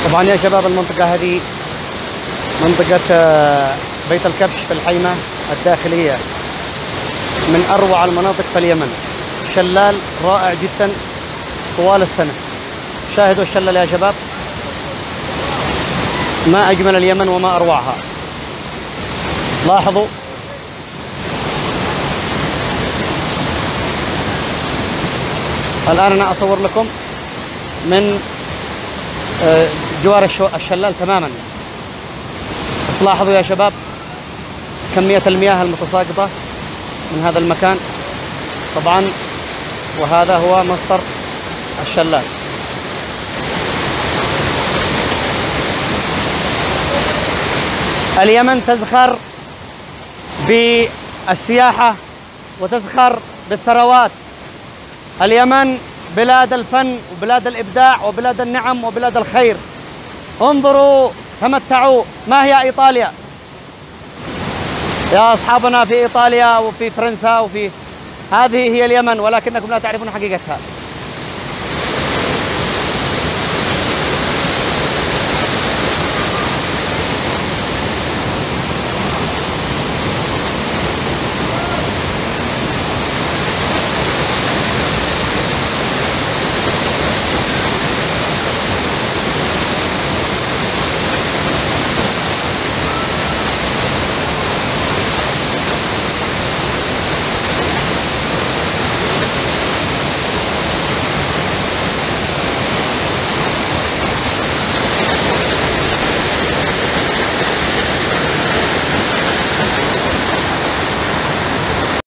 طبعا يا شباب المنطقة هذه منطقة بيت الكبش في الحيمة الداخلية، من أروع المناطق في اليمن. شلال رائع جدا طوال السنة. شاهدوا الشلال يا شباب، ما أجمل اليمن وما أروعها. لاحظوا الآن أنا أصور لكم من جوار الشلال تماما. بس لاحظوا يا شباب كمية المياه المتساقطة من هذا المكان طبعا، وهذا هو مصدر الشلال. اليمن تزخر بالسياحة وتزخر بالثروات. اليمن بلاد الفن وبلاد الإبداع وبلاد النعم وبلاد الخير. انظروا تمتعوا. ما هي إيطاليا يا أصحابنا؟ في إيطاليا وفي فرنسا هذه هي اليمن، ولكنكم لا تعرفون حقيقتها.